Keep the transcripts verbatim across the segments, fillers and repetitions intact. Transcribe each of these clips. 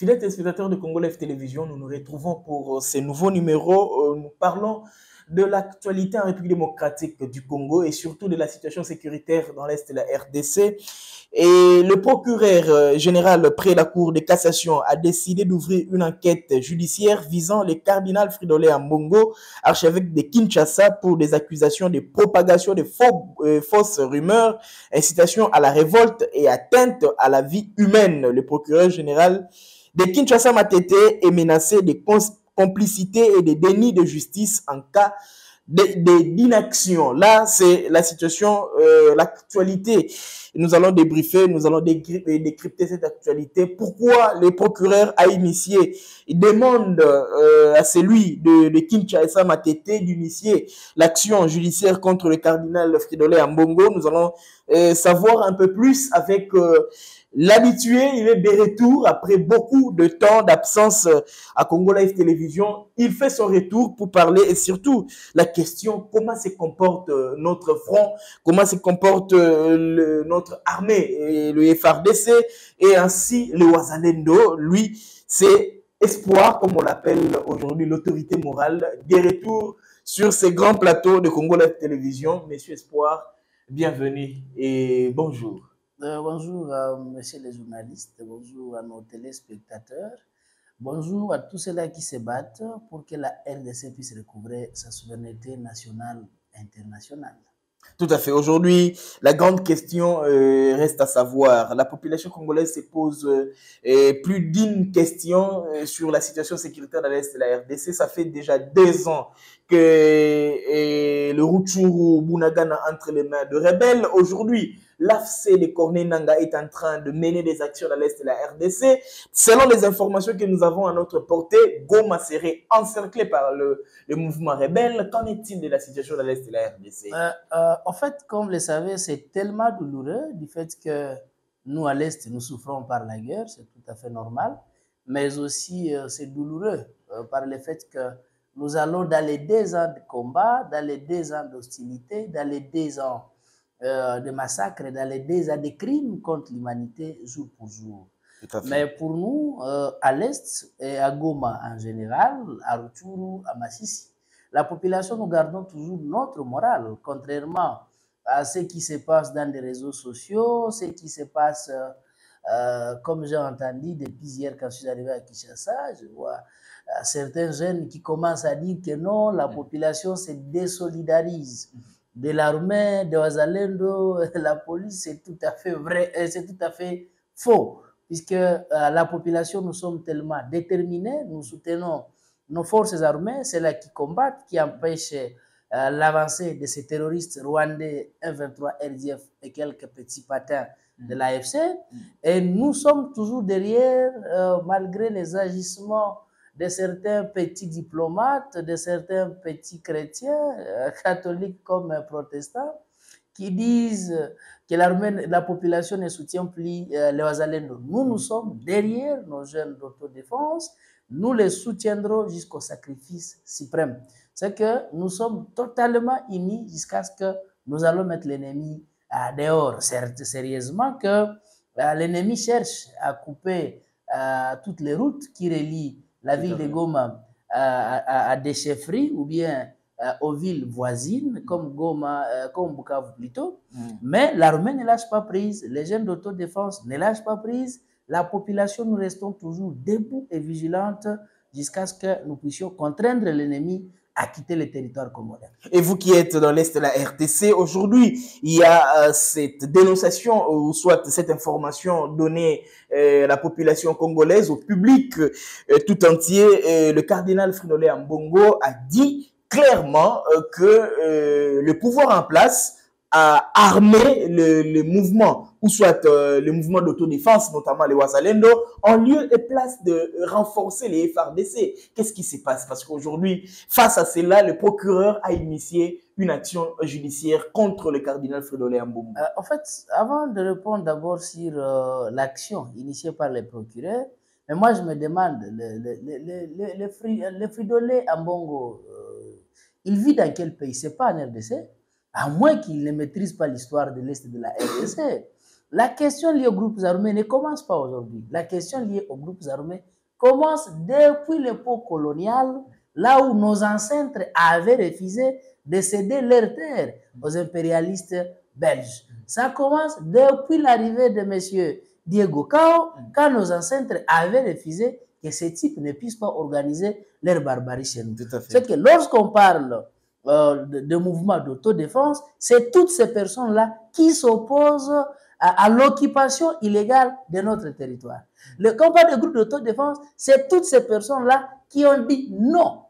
Fidèles téléspectateurs de Congo Live Télévision, nous nous retrouvons pour ces nouveaux numéros. Nous parlons de l'actualité en République démocratique du Congo et surtout de la situation sécuritaire dans l'Est de la R D C. Et le procureur général près la Cour de cassation a décidé d'ouvrir une enquête judiciaire visant le cardinal Fridolin Ambongo, archevêque de Kinshasa, pour des accusations de propagation de faux, euh, fausses rumeurs, incitation à la révolte et atteinte à la vie humaine. Le procureur général de Kinshasa Matete est menacé de complicité et de déni de justice en cas d'inaction. Là, c'est la situation, euh, l'actualité. Nous allons débriefer, nous allons décrypter cette actualité. Pourquoi le procureur a initié, il demande euh, à celui de, de Kinshasa Matete d'initier l'action judiciaire contre le cardinal Fridolin Ambongo. Nous allons euh, savoir un peu plus avec euh, l'habitué. Il est de retour après beaucoup de temps d'absence à Congo Live Télévision. Il fait son retour pour parler et surtout la question comment se comporte notre front, comment se comporte le, notre armée, et le F R D C et ainsi le Wazalendo. Lui, c'est Espoir, comme on l'appelle aujourd'hui, l'autorité morale, des retours sur ces grands plateaux de Congo Live Télévision. Monsieur Espoir, bienvenue et bonjour. Euh, bonjour à messieurs les journalistes, bonjour à nos téléspectateurs, bonjour à tous ceux-là qui se battent pour que la R D C puisse recouvrer sa souveraineté nationale et internationale. Tout à fait. Aujourd'hui, la grande question euh, reste à savoir. La population congolaise se pose euh, plus d'une question euh, sur la situation sécuritaire dans l'Est de la R D C. Ça fait déjà deux ans que euh, le Rutshuru Bunagana entre les mains de rebelles. Aujourd'hui, l'A F C de Corneille Nangaa est en train de mener des actions dans l'Est de la R D C. Selon les informations que nous avons à notre portée, Goma serait encerclé par le, le mouvement rebelle. Qu'en est-il de la situation dans l'Est de la R D C? euh, euh, En fait, comme vous le savez, c'est tellement douloureux du fait que nous, à l'Est, nous souffrons par la guerre, c'est tout à fait normal, mais aussi euh, c'est douloureux euh, par le fait que nous allons dans les deux ans de combat, dans les deux ans d'hostilité, dans les deux ans Euh, de massacres, dans les deux ans de crimes contre l'humanité jour pour jour. Mais pour nous, euh, à l'Est et à Goma en général, à Rutshuru, à Masisi, la population, nous gardons toujours notre morale, contrairement à ce qui se passe dans les réseaux sociaux, ce qui se passe, euh, euh, comme j'ai entendu depuis hier quand je suis arrivé à Kinshasa, je vois euh, certains jeunes qui commencent à dire que non, la population se désolidarise de l'armée, de Wazalendo, la police, c'est tout à fait vrai, c'est tout à fait faux, puisque euh, la population, nous sommes tellement déterminés, nous soutenons nos forces armées, c'est là qui combattent, qui empêchent euh, l'avancée de ces terroristes rwandais, M vingt-trois, R D F et quelques petits patins de l'A F C, et nous sommes toujours derrière, euh, malgré les agissements de certains petits diplomates, de certains petits chrétiens, euh, catholiques comme protestants, qui disent que l'armée, la population ne soutient plus euh, les Wazalendo. Nous, nous sommes derrière nos jeunes d'autodéfense, nous les soutiendrons jusqu'au sacrifice suprême. C'est que nous sommes totalement unis jusqu'à ce que nous allons mettre l'ennemi euh, dehors. Certes, sérieusement que euh, l'ennemi cherche à couper euh, toutes les routes qui relient la ville de Goma à, à, à des chefferies ou bien euh, aux villes voisines comme Goma, euh, comme Bukavu plutôt. Mm. Mais l'armée ne lâche pas prise, les jeunes d'autodéfense ne lâchent pas prise. La population, nous restons toujours debout et vigilantes jusqu'à ce que nous puissions contraindre l'ennemi à quitter le territoire congolais. Et vous qui êtes dans l'Est de la R D C, aujourd'hui, il y a euh, cette dénonciation ou soit cette information donnée euh, à la population congolaise, au public euh, tout entier. Euh, le cardinal Fridolin Ambongo a dit clairement euh, que euh, le pouvoir en place a armé le, le mouvement, ou soit euh, le mouvement d'autodéfense, notamment les Wazalendo, en lieu et place de renforcer les F R D C. Qu'est-ce qui se passe? Parce qu'aujourd'hui, face à cela, le procureur a initié une action judiciaire contre le cardinal Fridolin Ambongo. Euh, en fait, avant de répondre d'abord sur euh, l'action initiée par le procureur, mais moi je me demande, le, le, le, le, le, le Fridolin Ambongo, euh, il vit dans quel pays? C'est pas en R D C? À moins qu'il ne maîtrise pas l'histoire de l'Est de la R D C. la question liée aux groupes armés ne commence pas aujourd'hui. La question liée aux groupes armés commence depuis l'époque coloniale, là où nos ancêtres avaient refusé de céder leurs terres aux impérialistes belges. Ça commence depuis l'arrivée de M. Diego Cao, quand nos ancêtres avaient refusé que ces types ne puissent pas organiser leur barbarie chez nous. C'est que lorsqu'on parle euh, de, de mouvements d'autodéfense, c'est toutes ces personnes-là qui s'opposent à, à l'occupation illégale de notre territoire. Le combat de groupe d'autodéfense, c'est toutes ces personnes-là qui ont dit non.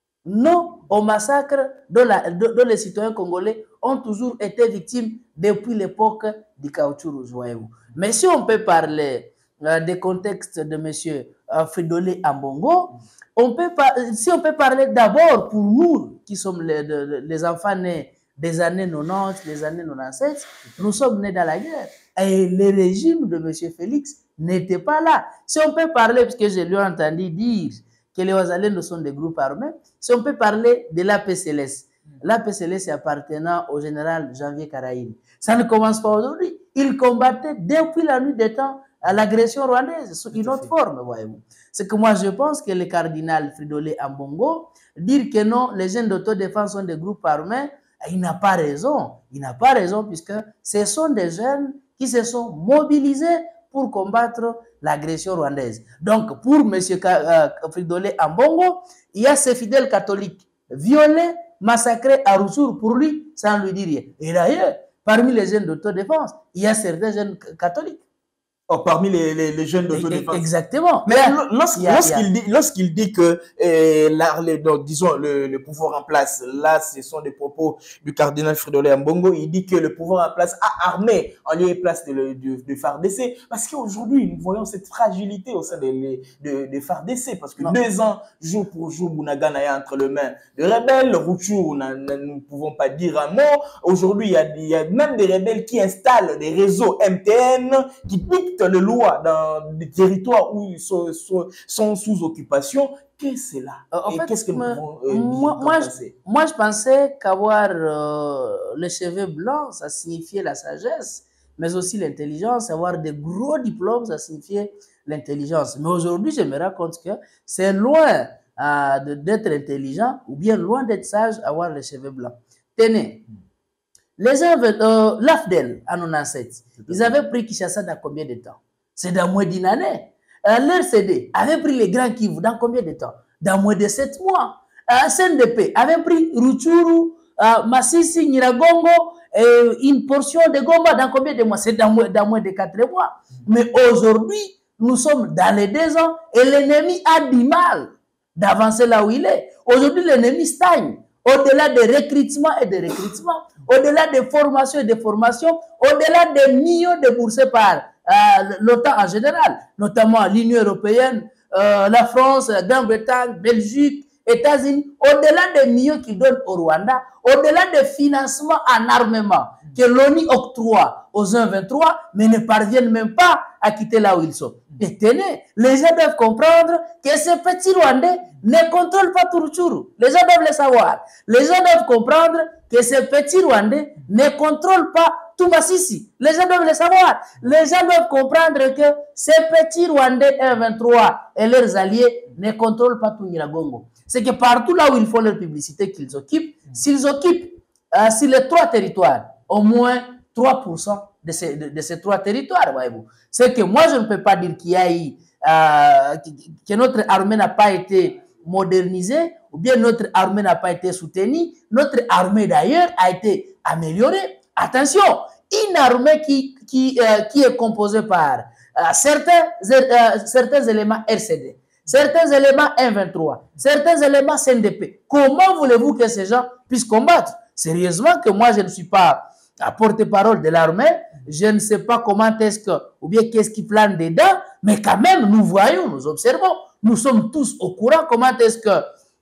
Non au massacre dont, la, dont les citoyens congolais ont toujours été victimes depuis l'époque du caoutchouc rouge, voyez-vous. Mais si on peut parler euh, des contextes de M. Euh, Fridolin Ambongo, on peut pas, si on peut parler d'abord pour nous qui sommes les, de, les enfants nés des années quatre-vingt-dix, des années quatre-vingt-dix-sept, nous sommes nés dans la guerre. Et le régime de M. Félix n'était pas là. Si on peut parler, parce que je lui ai entendu dire que les Ouazalènes sont des groupes armés, si on peut parler de l'A P C L S. L'A P C L S est appartenant au général Janvier Karaïn. Ça ne commence pas aujourd'hui. Il combattait depuis la nuit des temps à l'agression rwandaise sous une autre forme, voyez-vous. C'est que moi, je pense que le cardinal Fridolin Ambongo, dire que non, les jeunes d'autodéfense sont des groupes armés, il n'a pas raison. Il n'a pas raison puisque ce sont des jeunes qui se sont mobilisés pour combattre l'agression rwandaise. Donc, pour M. Fridolin Ambongo, il y a ces fidèles catholiques violés, massacrés à Roussur pour lui, sans lui dire rien. Et d'ailleurs, parmi les jeunes d'autodéfense, il y a certains jeunes catholiques. Oh, parmi les, les, les jeunes d'autodéfense. Exactement. Mais lorsqu'il lorsqu'il dit, lorsqu'il dit que, euh, là, les, donc, disons, le, le pouvoir en place, là, ce sont des propos du cardinal Fridolin Ambongo, il dit que le pouvoir en place a armé en lieu et place de, de, de, de F A R D C, parce qu'aujourd'hui, nous voyons cette fragilité au sein de, de, de F A R D C, parce que non. deux ans, jour pour jour, Bunagana est entre les mains de rebelles, Rutshuru, nous ne pouvons pas dire un mot. Aujourd'hui, il y a, il y a même des rebelles qui installent des réseaux M T N, qui piquent les lois dans des territoires où ils sont, sont, sont sous occupation. Qu'est-ce que c'est là? En Et fait, qu'est-ce que nous pouvons euh, moi, moi, je, moi, je pensais qu'avoir euh, les cheveux blancs, ça signifiait la sagesse, mais aussi l'intelligence. Avoir des gros diplômes, ça signifiait l'intelligence. Mais aujourd'hui, je me rends compte que c'est loin euh, d'être intelligent ou bien loin d'être sage avoir les cheveux blancs. Tenez. Les gens, euh, l'A F D E L en quatre-vingt-dix-sept, ils avaient pris Kinshasa dans combien de temps? C'est dans moins d'une année. Euh, L'R C D avait pris les Grands Kivu dans combien de temps? Dans moins de sept mois. Euh, C N D P avait pris Rutshuru, euh, Masisi, Nyiragongo, et une portion de Goma dans combien de mois? C'est dans, dans moins de quatre mois. Mais aujourd'hui, nous sommes dans les deux ans et l'ennemi a du mal d'avancer là où il est. Aujourd'hui, l'ennemi stagne. Au-delà des recrutements et des recrutements, au-delà des formations et des formations, au-delà des millions déboursés par euh, l'OTAN en général, notamment l'Union européenne, euh, la France, la Grande-Bretagne, Belgique, États-Unis, au-delà des millions qu'ils donnent au Rwanda, au-delà des financements en armement que l'ONU octroie aux un vingt-trois, mais ne parviennent même pas à quitter là où ils sont. Et tenez, les gens doivent comprendre que ces petits Rwandais ne contrôlent pas tout Rutshuru. Les gens doivent le savoir. Les gens doivent comprendre que ces petits Rwandais ne contrôlent pas tout Masisi. Les gens doivent le savoir. Les gens doivent comprendre que ces petits Rwandais un vingt-trois et leurs alliés ne contrôlent pas tout Nyiragongo. C'est que partout là où ils font leur publicité qu'ils occupent, s'ils occupent euh, sur les trois territoires, au moins trois pour cent de ces, de, de ces trois territoires, voyez-vous. C'est que moi, je ne peux pas dire qu'il y a eu, euh, que notre armée n'a pas été modernisée, ou bien notre armée n'a pas été soutenue. Notre armée, d'ailleurs, a été améliorée. Attention, une armée qui, qui, euh, qui est composée par euh, certains, euh, certains éléments R C D, certains éléments un vingt-trois, certains éléments C N D P. Comment voulez-vous que ces gens puissent combattre? Sérieusement que moi, je ne suis pas à porte-parole de l'armée, je ne sais pas comment est-ce que, ou bien qu'est-ce qui plane dedans, mais quand même, nous voyons, nous observons, nous sommes tous au courant comment est-ce que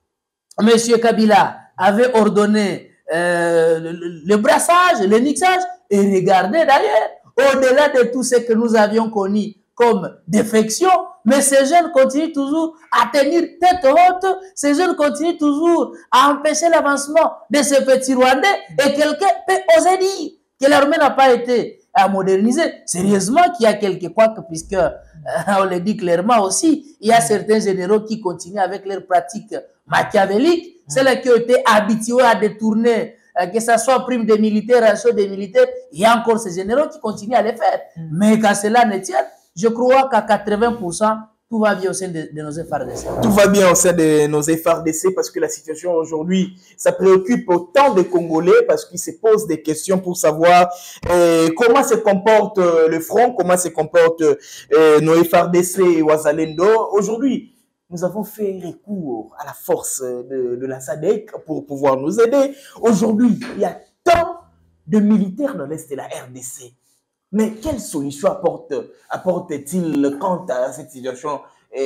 M. Kabila avait ordonné euh, le, le brassage, le mixage, et regardez d'ailleurs, au-delà de tout ce que nous avions connu comme défection, mais ces jeunes continuent toujours à tenir tête haute, ces jeunes continuent toujours à empêcher l'avancement de ces petits Rwandais, et quelqu'un peut oser dire que l'armée n'a pas été à moderniser. Sérieusement qu'il y a quelques couacs, puisque, euh, on le dit clairement aussi, il y a certains généraux qui continuent avec leurs pratiques machiavéliques, celles qui ont été habitués à détourner, euh, que ce soit prime des militaires, ratio des militaires, il y a encore ces généraux qui continuent à les faire. Mais quand cela ne tient, je crois qu'à quatre-vingts pour cent, tout va bien au sein de, de nos F R D C. Tout va bien au sein de nos F R D C parce que la situation aujourd'hui, ça préoccupe autant de Congolais parce qu'ils se posent des questions pour savoir euh, comment se comporte euh, le front, comment se comporte euh, nos F R D C et Ouazalendo. Aujourd'hui, nous avons fait recours à la force de, de la S A D C pour pouvoir nous aider. Aujourd'hui, il y a tant de militaires dans l'Est de la R D C. Mais quelle solution apporte, apporte-t-il quant à cette situation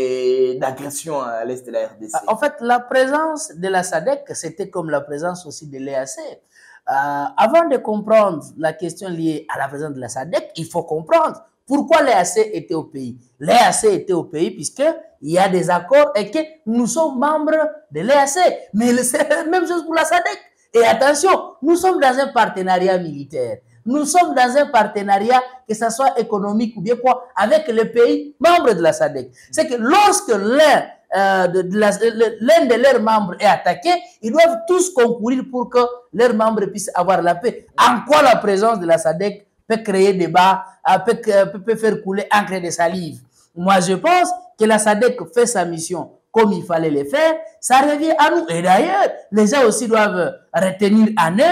d'agression à l'Est de la R D C? En fait, la présence de la S A D C, c'était comme la présence aussi de l'E A C. Euh, avant de comprendre la question liée à la présence de la S A D C, il faut comprendre pourquoi l'E A C était au pays. L'E A C était au pays puisqu'il y a des accords et que nous sommes membres de l'E A C. Mais c'est la même chose pour la S A D C. Et attention, nous sommes dans un partenariat militaire. Nous sommes dans un partenariat, que ce soit économique ou bien quoi, avec les pays membres de la S A D C. C'est que lorsque l'un euh, de, de, l'un de leurs membres est attaqué, ils doivent tous concourir pour que leurs membres puissent avoir la paix. En quoi la présence de la S A D C peut créer débat, peut, peut, peut faire couler encre de salive? Moi, je pense que la S A D C fait sa mission comme il fallait le faire. Ça revient à nous. Et d'ailleurs, les gens aussi doivent retenir en eux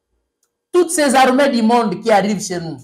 toutes ces armées du monde qui arrivent chez nous.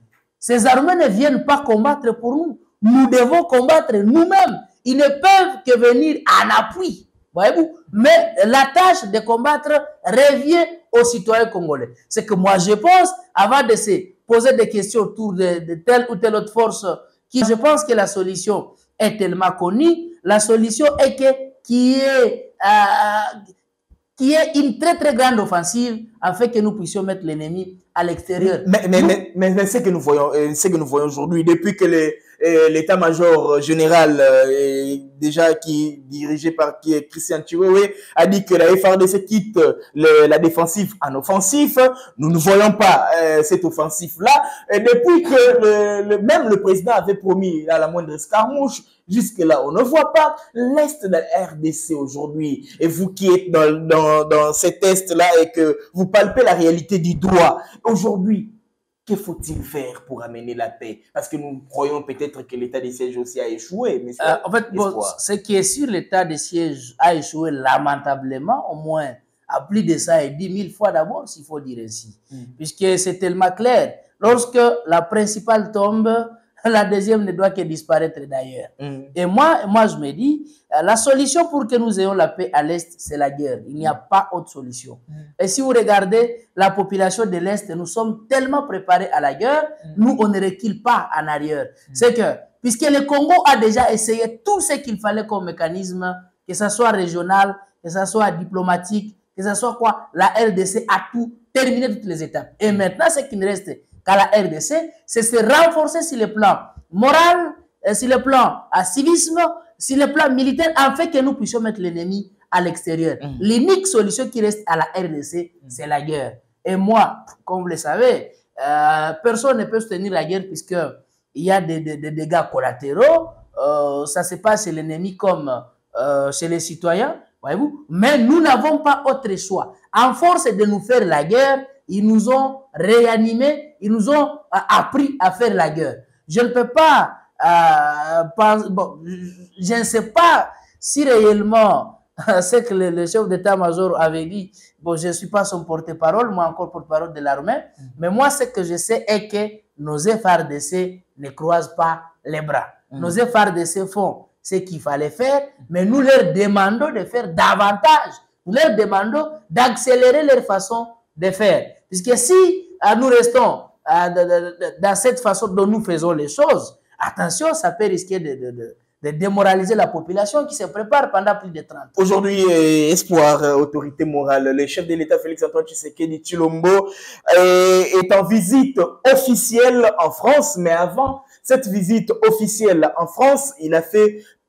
Ces armées ne viennent pas combattre pour nous. Nous devons combattre nous-mêmes. Ils ne peuvent que venir en appui. Voyez-vous? Mais la tâche de combattre revient aux citoyens congolais. C'est que moi, je pense, avant de se poser des questions autour de, de telle ou telle autre force, qui, je pense que la solution est tellement connue. La solution est que, qui est... Euh, qui est une très très grande offensive afin que nous puissions mettre l'ennemi à l'extérieur. Mais, mais, mais, mais, mais c'est que nous voyons, c'est que nous voyons aujourd'hui, depuis que l'état-major général euh, déjà qui est dirigé par qui est Christian Chiwewe a dit que la F R D C quitte le, la défensive en offensif, nous ne voyons pas euh, cette offensive-là. Et depuis que le, le, même le président avait promis à la moindre escarmouche, jusque-là, on ne voit pas l'Est de la R D C aujourd'hui. Et vous qui êtes dans, dans, dans cet Est-là et que vous palpez la réalité du doigt, aujourd'hui, que faut-il faire pour amener la paix? Parce que nous croyons peut-être que l'état de siège aussi a échoué. Mais euh, en fait, bon, ce qui est sûr, l'état de siège a échoué lamentablement, au moins à plus de ça et dix mille fois d'abord, s'il faut dire ainsi. Mm. Puisque c'est tellement clair. Lorsque la principale tombe, la deuxième ne doit que disparaître d'ailleurs. Mm. Et moi, moi, je me dis, la solution pour que nous ayons la paix à l'Est, c'est la guerre. Il n'y a pas autre solution. Mm. Et si vous regardez la population de l'Est, nous sommes tellement préparés à la guerre, mm. nous, on ne recule pas en arrière. Mm. C'est que, puisque le Congo a déjà essayé tout ce qu'il fallait comme mécanisme, que ce soit régional, que ce soit diplomatique, que ce soit quoi, la R D C a tout terminé toutes les étapes. Et maintenant, ce qui ne reste qu'à la R D C, c'est se renforcer sur le plan moral, sur le plan à civisme, sur le plan militaire, afin que nous puissions mettre l'ennemi à l'extérieur. Mmh. L'unique solution qui reste à la R D C, mmh. c'est la guerre. Et moi, comme vous le savez, euh, personne ne peut soutenir la guerre puisqu'il y a des, des, des dégâts collatéraux. Euh, ça se passe chez l'ennemi comme euh, chez les citoyens, voyez-vous. Mais nous n'avons pas autre choix. En force de nous faire la guerre, ils nous ont réanimés, ils nous ont euh, appris à faire la guerre. Je ne peux pas, euh, pas bon, je ne sais pas si réellement euh, ce que le, le chef d'état-major avait dit, bon, je ne suis pas son porte-parole, moi encore porte-parole de l'armée, mm. mais moi ce que je sais est que nos F R D C ne croisent pas les bras. Mm. Nos F R D C font ce qu'il fallait faire, mais nous leur demandons de faire davantage. Nous leur demandons d'accélérer leur façon de faire. Puisque si euh, nous restons euh, de, de, de, dans cette façon dont nous faisons les choses, attention, ça peut risquer de, de, de, de démoraliser la population qui se prépare pendant plus de trente ans. Aujourd'hui, euh, Espoir, euh, autorité morale, le chef de l'État Félix-Antoine Tshisekedi Tshilombo euh, est en visite officielle en France, mais avant cette visite officielle en France, il a fait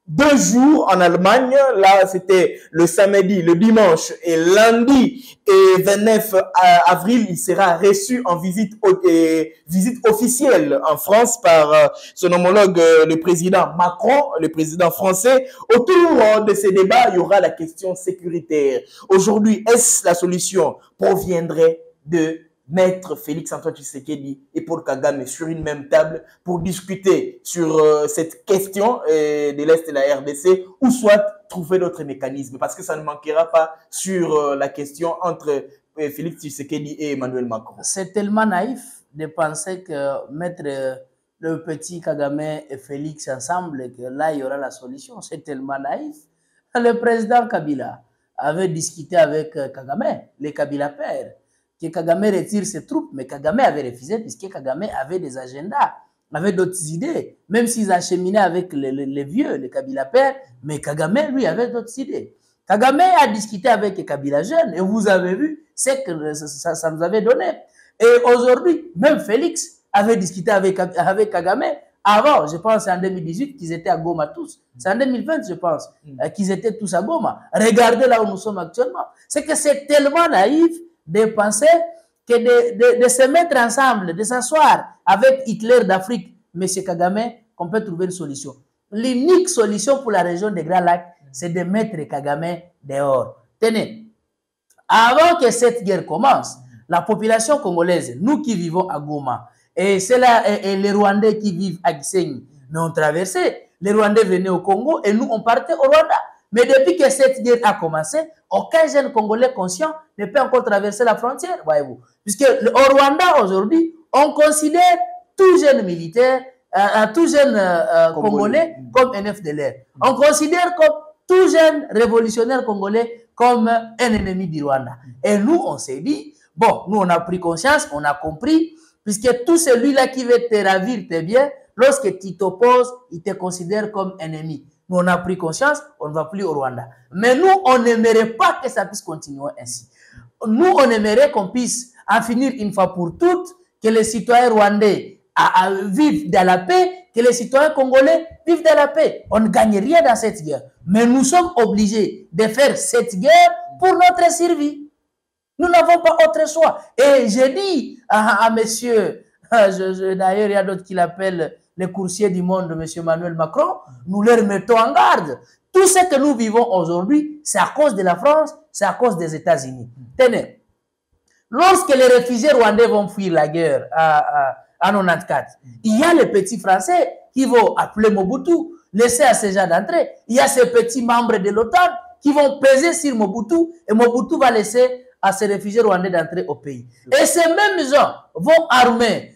deux jours en Allemagne. Là, c'était le samedi, le dimanche et lundi. Et vingt-neuf avril, il sera reçu en visite, et visite officielle en France par euh, son homologue, euh, le président Macron, le président français. Autour euh, de ces débats, il y aura la question sécuritaire. Aujourd'hui, est-ce la solution proviendrait de Maître Félix-Antoine Tshisekedi et Paul Kagame sur une même table pour discuter sur euh, cette question euh, de l'Est de la R D C, ou soit trouver d'autres mécanismes, parce que ça ne manquera pas sur euh, la question entre euh, Félix Tshisekedi et Emmanuel Macron. C'est tellement naïf de penser que mettre euh, le petit Kagame et Félix ensemble, que là il y aura la solution. C'est tellement naïf. Le président Kabila avait discuté avec euh, Kagame, les Kabila pères, que Kagame retire ses troupes, mais Kagame avait refusé puisque Kagame avait des agendas, avait d'autres idées, même s'ils acheminaient avec les, les, les vieux, les Kabila pères, mais Kagame, lui, avait d'autres idées. Kagame a discuté avec les Kabila jeunes, et vous avez vu ce que ça, ça, ça nous avait donné. Et aujourd'hui, même Félix avait discuté avec, avec Kagame, avant, je pense en deux mille dix-huit, qu'ils étaient à Goma tous. C'est en deux mille vingt, je pense, mm. qu'ils étaient tous à Goma. Regardez là où nous sommes actuellement. C'est que c'est tellement naïf de penser que de, de, de se mettre ensemble, de s'asseoir avec Hitler d'Afrique, M. Kagame, qu'on peut trouver une solution. L'unique solution pour la région des Grands Lacs, c'est de mettre Kagame dehors. Tenez, avant que cette guerre commence, la population congolaise, nous qui vivons à Goma, et, là, et, et les Rwandais qui vivent à Gisenyi, nous ont traversé. Les Rwandais venaient au Congo et nous, on partait au Rwanda. Mais depuis que cette guerre a commencé, aucun jeune Congolais conscient ne peut encore traverser la frontière, voyez-vous. Puisque au Rwanda, aujourd'hui, on considère tout jeune militaire, euh, tout jeune euh, Congolais comme un F D L R. On considère comme tout jeune révolutionnaire Congolais comme un ennemi du Rwanda. Et nous, on s'est dit, bon, nous, on a pris conscience, on a compris, puisque tout celui-là qui veut te ravir tes biens, lorsque tu t'opposes, il te considère comme ennemi. Nous, on a pris conscience, on ne va plus au Rwanda. Mais nous, on n'aimerait pas que ça puisse continuer ainsi. Nous, on aimerait qu'on puisse en finir une fois pour toutes, que les citoyens rwandais à, à, vivent dans la paix, que les citoyens congolais vivent dans la paix. On ne gagne rien dans cette guerre. Mais nous sommes obligés de faire cette guerre pour notre survie. Nous n'avons pas autre choix. Et j'ai dit à, à monsieur, d'ailleurs, il y a d'autres qui l'appellent les coursiers du monde de M. Emmanuel Macron, nous leur mettons en garde. Tout ce que nous vivons aujourd'hui, c'est à cause de la France, c'est à cause des États-Unis. Tenez, lorsque les réfugiés rwandais vont fuir la guerre à, à, à quatre-vingt-quatorze, il y a les petits Français qui vont appeler Mobutu, laisser à ces gens d'entrer. Il y a ces petits membres de l'OTAN qui vont peser sur Mobutu et Mobutu va laisser à ces réfugiés rwandais d'entrer au pays. Et ces mêmes gens vont armer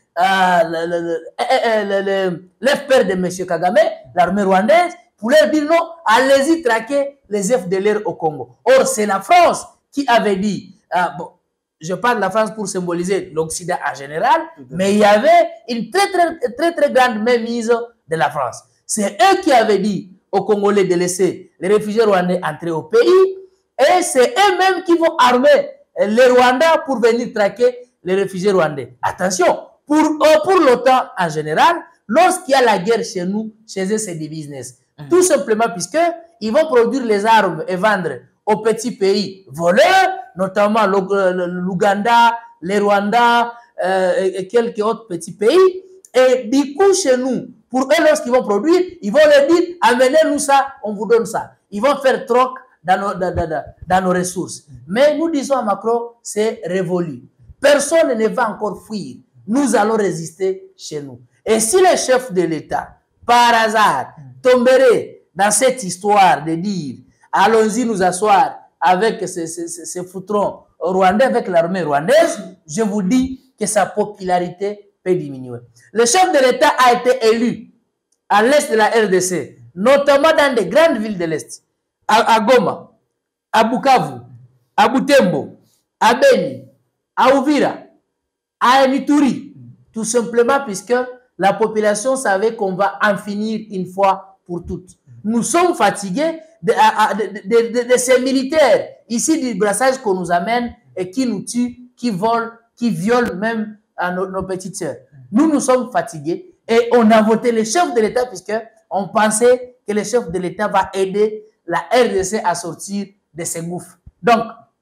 l'F P R de M. Kagame, l'armée rwandaise, pour leur dire non, allez-y traquer les F D L R au Congo. Or, c'est la France qui avait dit, euh, bon, je parle de la France pour symboliser l'Occident en général, mais il y avait une très, très, très, très grande mainmise de la France. C'est eux qui avaient dit aux Congolais de laisser les réfugiés rwandais entrer au pays, et c'est eux-mêmes qui vont armer les Rwandais pour venir traquer les réfugiés rwandais. Attention, pour, euh, pour l'OTAN en général, lorsqu'il y a la guerre chez nous, chez eux, c'est du business. Mmh. Tout simplement puisqu'ils vont produire les armes et vendre aux petits pays voleurs, notamment l'Ouganda, les Rwanda euh, et quelques autres petits pays. Et du coup, chez nous, pour eux, lorsqu'ils vont produire, ils vont leur dire, amenez-nous ça, on vous donne ça. Ils vont faire troc dans nos, dans, dans, dans nos ressources. Mais nous disons à Macron, c'est révolu. Personne ne va encore fuir. Nous allons résister chez nous. Et si le chef de l'État, par hasard, tomberait dans cette histoire de dire, allons-y nous asseoir avec ces, ces, ces foutrons rwandais, avec l'armée rwandaise, je vous dis que sa popularité peut diminuer. Le chef de l'État a été élu à l'est de la R D C, notamment dans des grandes villes de l'Est, à, à Goma, à Bukavu, à Butembo, à Beni, à Uvira, à Ituri, tout simplement puisque la population savait qu'on va en finir une fois pour toutes. Nous sommes fatigués de, de, de, de, de ces militaires ici du brassage qu'on nous amène et qui nous tuent, qui volent, qui violent même à nos, nos petites sœurs. Nous, nous sommes fatigués et on a voté les chefs de l'État puisque on pensait que le chef de l'État va aider la R D C à sortir de ses gouffres. Donc,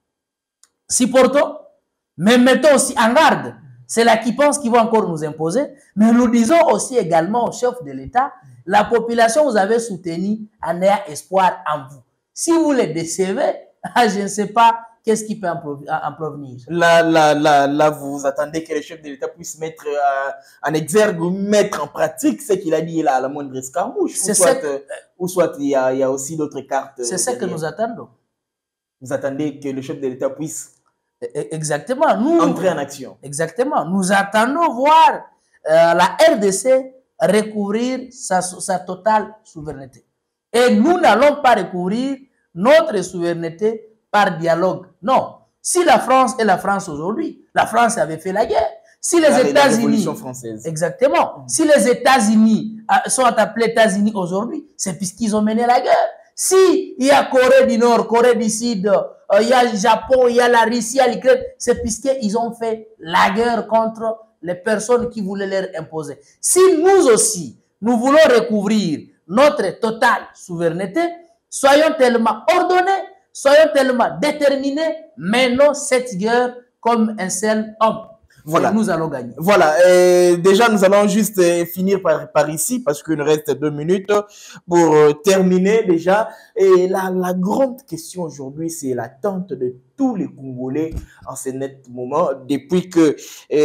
supportons, mais mettons aussi en garde. C'est là qui pense qu'ils vont encore nous imposer. Mais nous disons aussi également au chef de l'État, la population vous avez soutenu en ayant espoir en vous. Si vous les décevez, je ne sais pas qu'est-ce qui peut en provenir. Là, là, là, là, vous attendez que le chef de l'État puisse mettre euh, en exergue ou mettre en pratique ce qu'il a dit là à la moindre escarmouche. Ou soit, que, ou soit il y a, il y a aussi d'autres cartes. C'est ce que nous attendons. Vous attendez que le chef de l'État puisse exactement, nous, entrer en action. Exactement. Nous attendons voir euh, la R D C recouvrir sa, sa totale souveraineté. Et nous n'allons pas recouvrir notre souveraineté par dialogue. Non. Si la France est la France aujourd'hui, la France avait fait la guerre. Si les États-Unis, exactement, mm. si les États-Unis sont appelés États-Unis aujourd'hui, c'est puisqu'ils ont mené la guerre. Si il y a Corée du Nord, Corée du Sud, euh, il y a le Japon, il y a la Russie, il y a l'Ukraine, c'est puisqu'ils ont fait la guerre contre les personnes qui voulaient leur imposer. Si nous aussi, nous voulons recouvrir notre totale souveraineté, soyons tellement ordonnés, soyons tellement déterminés, menons cette guerre comme un seul homme. Voilà. Et nous allons gagner. Voilà. Et déjà, nous allons juste finir par, par ici parce qu'il nous reste deux minutes pour terminer déjà. Et la, la grande question aujourd'hui, c'est l'attente de tous les Congolais en ce net moment, depuis que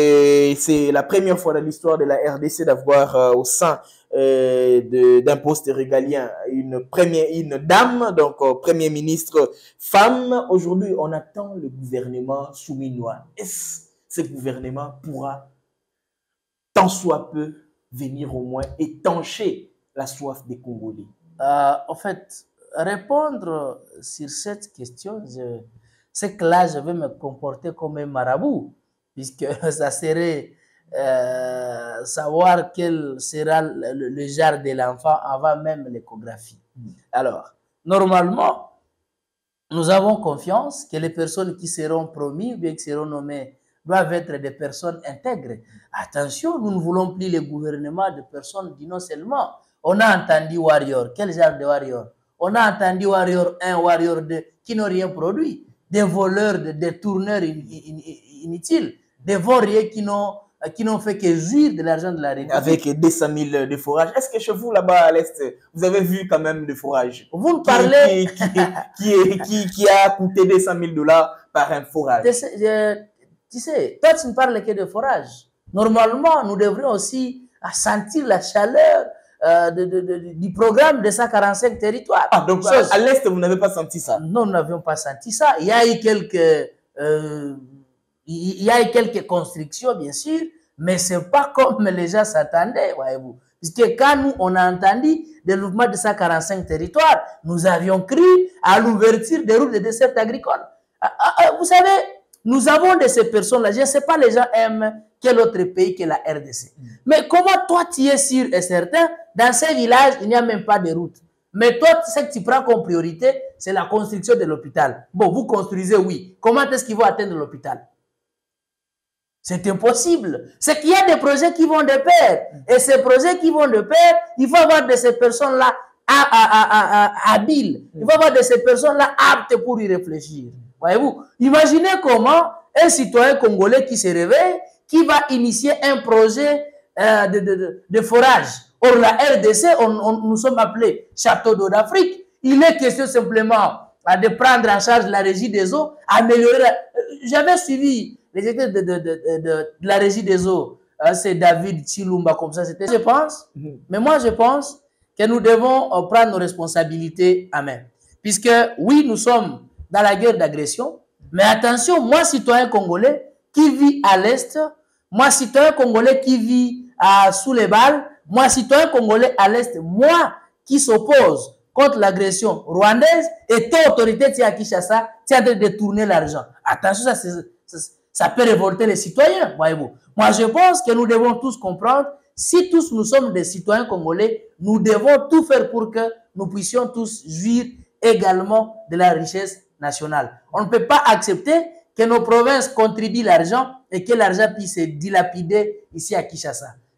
c'est la première fois dans l'histoire de la R D C d'avoir euh, au sein euh, d'un poste régalien une première, une dame, donc euh, premier ministre femme. Aujourd'hui, on attend le gouvernement souminois. Est-ce ce gouvernement pourra, tant soit peu, venir au moins étancher la soif des Congolais? euh, En fait, répondre sur cette question, c'est que là, je vais me comporter comme un marabout, puisque ça serait euh, savoir quel sera le, le genre de l'enfant avant même l'échographie. Mmh. Alors, normalement, nous avons confiance que les personnes qui seront promises ou bien qui seront nommées doivent être des personnes intègres. Attention, nous ne voulons plus le gouvernement de personnes dit non seulement. On a entendu Warrior. Quel genre de Warrior? On a entendu Warrior un, Warrior deux, qui n'ont rien produit. Des voleurs, des détourneurs in, in, in, inutiles. Des vauriers qui n'ont qui n'ont fait que jouir de l'argent de la République. Avec deux cent mille de forages. Est-ce que chez vous, là-bas à l'Est, vous avez vu quand même de forages? Vous me parlez... Qui, qui, qui, qui, qui a coûté deux cent mille dollars par un forage? Tu sais, toi, tu ne parles que de forage. Normalement, nous devrions aussi sentir la chaleur euh, de, de, de, du programme de cent quarante-cinq territoires. Ah, donc à, à l'Est, vous n'avez pas senti ça? Non, nous n'avions pas senti ça. Il y a eu quelques, euh, il y a eu quelques constructions, bien sûr, mais ce n'est pas comme les gens s'attendaient, voyez-vous. Puisque quand nous, on a entendu le développement de cent quarante-cinq territoires, nous avions cru à l'ouverture des routes de dessert agricole. Ah, ah, vous savez, nous avons de ces personnes-là, je ne sais pas, les gens aiment quel autre pays que la R D C. Mm. Mais comment toi, tu es sûr et certain, dans ces villages, il n'y a même pas de route. Mais toi, ce que tu prends comme priorité, c'est la construction de l'hôpital. Bon, vous construisez, oui. Comment est-ce qu'ils vont atteindre l'hôpital? C'est impossible. C'est qu'il y a des projets qui vont de pair. Et ces projets qui vont de pair, il faut avoir de ces personnes-là habiles. Il faut avoir de ces personnes-là aptes pour y réfléchir. Voyez-vous, imaginez comment un citoyen congolais qui se réveille, qui va initier un projet euh, de, de, de, de forage. Or, la R D C, on, on, nous sommes appelés Château d'eau d'Afrique. Il est question simplement euh, de prendre en charge la régie des eaux, améliorer la... J'avais suivi les études de, de, de, de, de la régie des eaux. Euh, C'est David Chilumba, comme ça, c'était, je pense. Mm-hmm. Mais moi, je pense que nous devons euh, prendre nos responsabilités en main. Puisque, oui, nous sommes dans la guerre d'agression. Mais attention, moi, citoyen congolais qui vit à l'Est, moi, citoyen congolais qui vit à, sous les balles, moi, citoyen congolais à l'Est, moi qui s'oppose contre l'agression rwandaise, et ton autorité, tu es à Kinshasa, tu es en train de détourner l'argent. Attention, ça, ça, ça peut révolter les citoyens, voyez-vous. Moi, je pense que nous devons tous comprendre, si tous nous sommes des citoyens congolais, nous devons tout faire pour que nous puissions tous jouir également de la richesse nationale. On ne peut pas accepter que nos provinces contribuent l'argent et que l'argent puisse se dilapider ici à Kinshasa.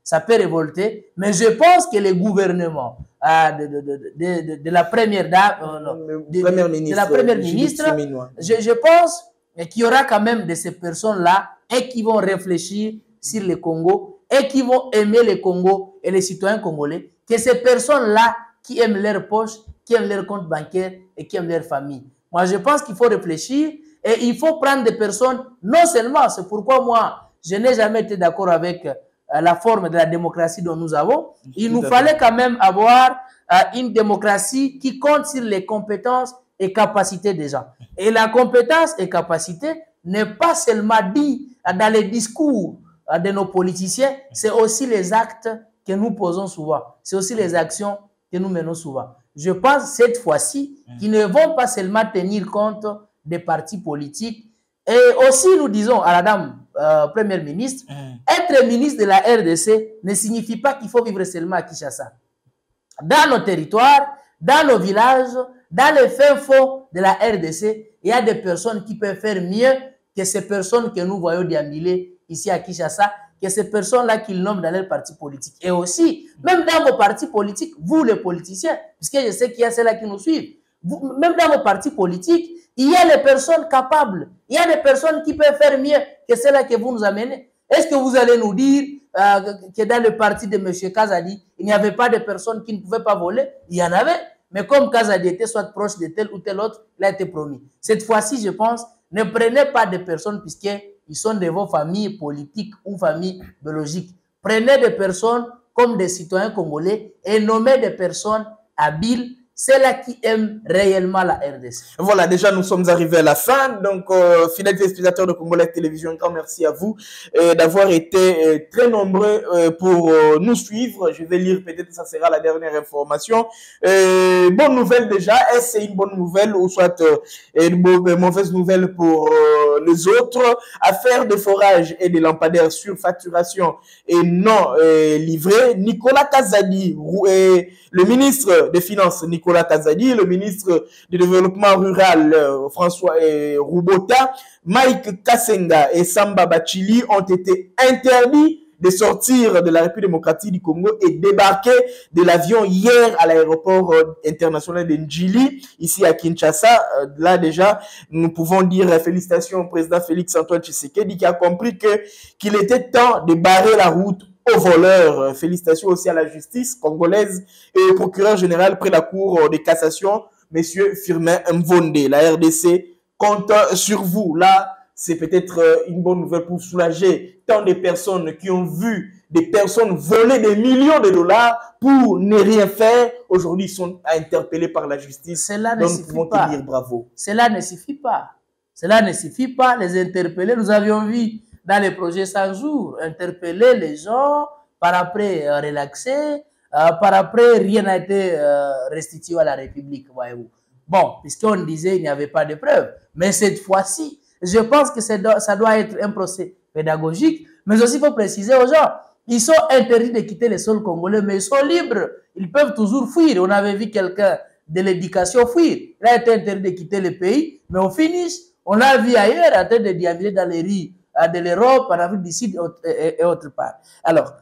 ça peut révolter, mais je pense que les gouvernements euh, de, de, de, de, de, de la première dame, euh, non, de, de, de la première ministre, je, je pense qu'il y aura quand même de ces personnes-là et qui vont réfléchir sur le Congo et qui vont aimer le Congo et les citoyens congolais, que ces personnes-là qui aiment leur poche, qui aiment leur compte bancaire et qui aiment leur famille. Moi, je pense qu'il faut réfléchir et il faut prendre des personnes, non seulement, c'est pourquoi moi, je n'ai jamais été d'accord avec euh, la forme de la démocratie dont nous avons. Il Tout nous fallait fait. quand même avoir euh, une démocratie qui compte sur les compétences et capacités des gens. Et la compétence et capacité n'est pas seulement dit dans les discours de nos politiciens, c'est aussi les actes que nous posons souvent. C'est aussi les actions que nous menons souvent. Je pense cette fois-ci qu'ils ne vont pas seulement tenir compte des partis politiques. Et aussi, nous disons à la dame euh, première ministre, mmh. être ministre de la R D C ne signifie pas qu'il faut vivre seulement à Kinshasa. Dans nos territoires, dans nos villages, dans les fins fonds de la R D C, il y a des personnes qui peuvent faire mieux que ces personnes que nous voyons déambuler ici à Kinshasa, que ces personnes-là qu'ils nomment dans leurs partis politiques. Et aussi, même dans vos partis politiques, vous les politiciens, puisque je sais qu'il y a ceux-là qui nous suivent, vous, même dans vos partis politiques, il y a les personnes capables, il y a des personnes qui peuvent faire mieux que celles-là que vous nous amenez. Est-ce que vous allez nous dire euh, que dans le parti de M. Kazadi, il n'y avait pas de personnes qui ne pouvaient pas voler? Il y en avait, mais comme Kazadi était soit proche de tel ou tel autre, il a été promis. Cette fois-ci, je pense, ne prenez pas de personnes puisqu'ils sont de vos familles politiques ou familles biologiques. Prenez des personnes comme des citoyens congolais et nommez des personnes habiles, ceux-là qui aiment réellement la R D C. Voilà, déjà nous sommes arrivés à la fin. Donc, euh, fidèles téléspectateurs de Congolais Télévision, un grand merci à vous euh, d'avoir été euh, très nombreux euh, pour euh, nous suivre. Je vais lire, peut-être que ça sera la dernière information. Euh, bonne nouvelle déjà. Est-ce une bonne nouvelle ou soit euh, une mauvaise nouvelle pour euh, les autres? Affaire de forage et de lampadaires sur facturation et non euh, livrés. Nicolas Kazadi, euh, le ministre des Finances, Nicolas Kazadi, le ministre du Développement rural, euh, François euh, Roubota, Mike Kassenga et Samba Bachili ont été interdits de sortir de la République démocratique du Congo et débarquer de l'avion hier à l'aéroport euh, international de Njili, ici à Kinshasa. Euh, là déjà, nous pouvons dire euh, félicitations au président Félix Antoine Tshisekedi qui a compris que qu'il était temps de barrer la route aux voleurs. Félicitations aussi à la justice congolaise et au procureur général près la cour de cassation, monsieur Firmin Mvonde. La R D C compte sur vous. Là, c'est peut-être une bonne nouvelle pour soulager tant de personnes qui ont vu des personnes voler des millions de dollars pour ne rien faire. Aujourd'hui, ils sont interpellés par la justice. Cela ne suffit pas. Dire bravo. Cela ne suffit pas. Cela ne suffit pas. Les interpeller, nous avions vu dans les projets cent jours, interpeller les gens, par après euh, relaxer, euh, par après rien n'a été euh, restitué à la République, voyez-vous. Bon, puisqu'on disait qu'il n'y avait pas de preuves, mais cette fois-ci, je pense que ça doit, ça doit être un procès pédagogique, mais aussi il faut préciser aux gens, ils sont interdits de quitter le sol congolais, mais ils sont libres, ils peuvent toujours fuir. On avait vu quelqu'un de l'éducation fuir, il a été interdit de quitter le pays, mais au finish, on l'a vu ailleurs en train de déambuler dans les rues de l'Europe, en Afrique du Sud et, et autre part. Alors,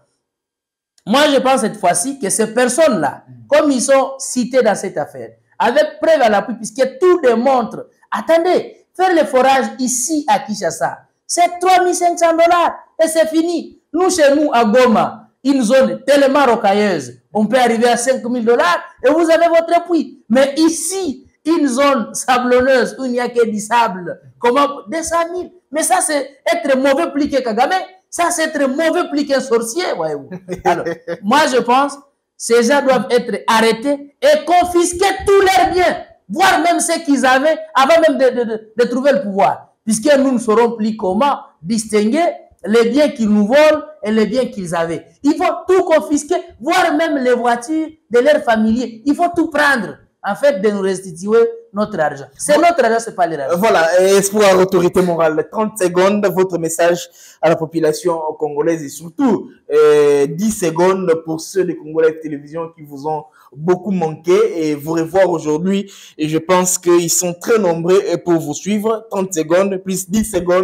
moi je pense cette fois-ci que ces personnes-là, comme ils sont cités dans cette affaire, avec preuve à l'appui, puisque tout démontre, attendez, faire le forage ici à Kinshasa, c'est trois mille cinq cents dollars et c'est fini. Nous, chez nous, à Goma, une zone tellement rocailleuse, on peut arriver à cinq mille dollars et vous avez votre puits. Mais ici, une zone sablonneuse où il n'y a que du sable, comment deux cent mille. Mais ça, c'est être mauvais plus que Kagame. Ça, c'est être mauvais plus qu'un sorcier, voyez-vous. Alors, moi, je pense, ces gens doivent être arrêtés et confisquer tous leurs biens, voire même ce qu'ils avaient avant même de, de, de, de trouver le pouvoir. Puisque nous ne saurons plus comment distinguer les biens qu'ils nous volent et les biens qu'ils avaient. Il faut tout confisquer, voire même les voitures de leurs familiers. Il faut tout prendre, en fait, de nous restituer notre argent. C'est notre argent, c'est pas l'argent. Voilà, espoir, autorité morale. trente secondes, votre message à la population congolaise et surtout euh, dix secondes pour ceux des Congolais de télévision qui vous ont beaucoup manqué et vous revoir aujourd'hui. Et je pense qu'ils sont très nombreux pour vous suivre. trente secondes plus dix secondes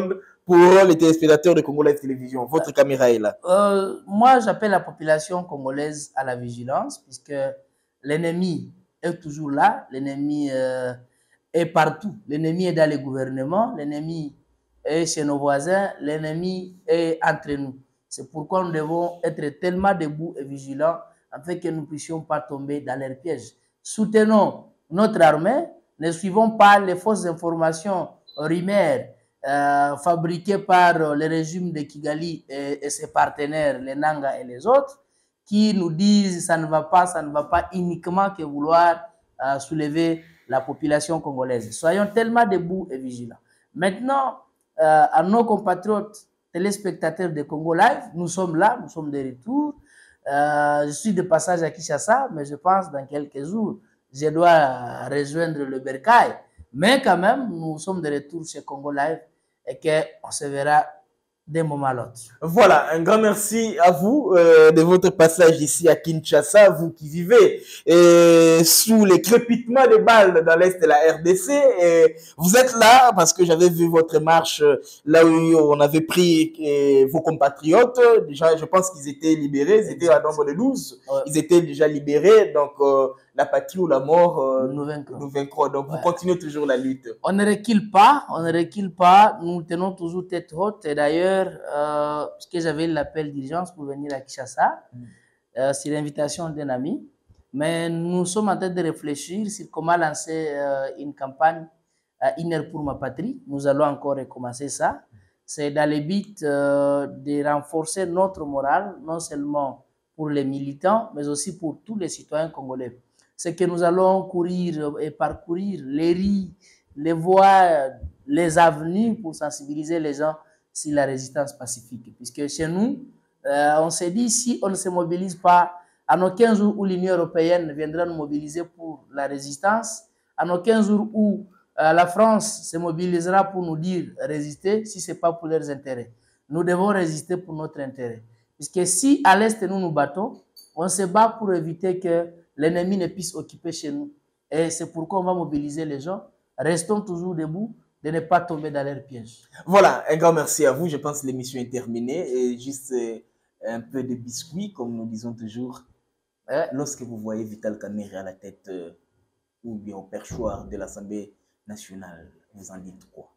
pour les téléspectateurs de Congo Live Télévision. Votre caméra est là. Euh, moi, j'appelle la population congolaise à la vigilance, puisque l'ennemi est toujours là, l'ennemi euh, est partout. L'ennemi est dans les gouvernements, l'ennemi est chez nos voisins, l'ennemi est entre nous. C'est pourquoi nous devons être tellement debout et vigilants afin que nous ne puissions pas tomber dans leurs pièges. Soutenons notre armée, ne suivons pas les fausses informations rumeurs euh, fabriquées par le régime de Kigali et, et ses partenaires, les Nanga et les autres, qui nous disent ça ne va pas, ça ne va pas uniquement que vouloir euh, soulever la population congolaise. Soyons tellement debout et vigilants. Maintenant, euh, à nos compatriotes téléspectateurs de Congo Live, nous sommes là, nous sommes de retour. Euh, je suis de passage à Kinshasa, mais je pense dans quelques jours, je dois rejoindre le Bercail. Mais quand même, nous sommes de retour chez Congo Live et qu'on se verra d'un moment à l'autre. Voilà, un grand merci à vous euh, de votre passage ici à Kinshasa, vous qui vivez euh, sous les crépitements des balles dans l'est de la R D C. Et vous êtes là parce que j'avais vu votre marche là où on avait pris euh, vos compatriotes. Déjà, je pense qu'ils étaient libérés, ils étaient à nombre de douze, ouais. Ils étaient déjà libérés. Donc, euh, la patrie ou la mort, euh, nous vaincrons. Nous vaincrons. Donc, ouais. Vous continuez toujours la lutte. On ne recule pas, on ne recule pas. Nous tenons toujours tête haute. Et d'ailleurs, euh, parce que j'avais l'appel d'urgence pour venir à Kinshasa, mm. euh, c'est l'invitation d'un ami. Mais nous sommes en train de réfléchir sur comment lancer euh, une campagne à Une heure pour ma patrie. Nous allons encore recommencer ça. C'est dans le but euh, de renforcer notre morale, non seulement pour les militants, mais aussi pour tous les citoyens congolais. C'est que nous allons courir et parcourir les rues, les voies, les avenues pour sensibiliser les gens sur la résistance pacifique. Puisque chez nous, euh, on s'est dit, si on ne se mobilise pas, à nos quinze jours où l'Union européenne viendra nous mobiliser pour la résistance, à nos quinze jours où euh, la France se mobilisera pour nous dire résister, si ce n'est pas pour leurs intérêts. Nous devons résister pour notre intérêt. Puisque si à l'Est nous nous battons, on se bat pour éviter que l'ennemi ne puisse occuper chez nous. Et c'est pourquoi on va mobiliser les gens. Restons toujours debout, de ne pas tomber dans leurs pièges. Voilà, un grand merci à vous. Je pense que l'émission est terminée. Et juste euh, un peu de biscuit, comme nous disons toujours. Euh, lorsque vous voyez Vital Kamerhe à la tête euh, ou bien au perchoir de l'Assemblée nationale, vous en dites quoi?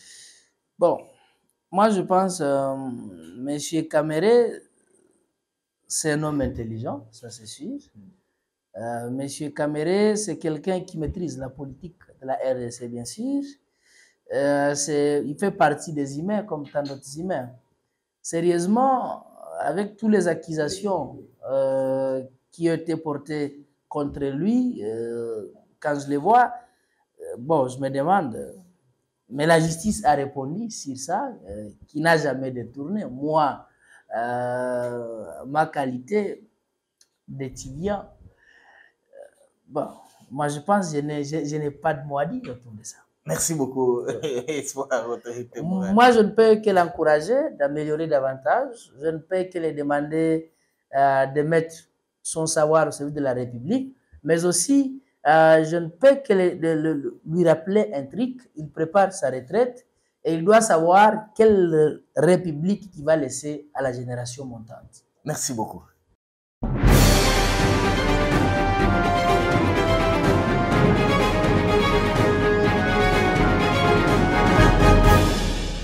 Bon, moi je pense, euh, M. Kamerhe, c'est un homme intelligent, ça c'est sûr. Mm. Euh, Monsieur Kamerhe, c'est quelqu'un qui maîtrise la politique de la R D C, bien sûr. Euh, il fait partie des humains comme tant d'autres humains. Sérieusement, avec toutes les accusations euh, qui ont été portées contre lui, euh, quand je les vois, euh, bon, je me demande, mais la justice a répondu sur ça, euh, qui n'a jamais détourné. Moi, euh, ma qualité d'étudiant, bon, moi je pense que je n'ai, je, je n'ai pas de mot à dire autour de ça. Merci beaucoup. Moi, je ne peux que l'encourager d'améliorer davantage. Je ne peux que lui demander euh, de mettre son savoir au service de la République, mais aussi, euh, je ne peux que le, le, le, lui rappeler un truc. Il prépare sa retraite et il doit savoir quelle République il va laisser à la génération montante. Merci beaucoup.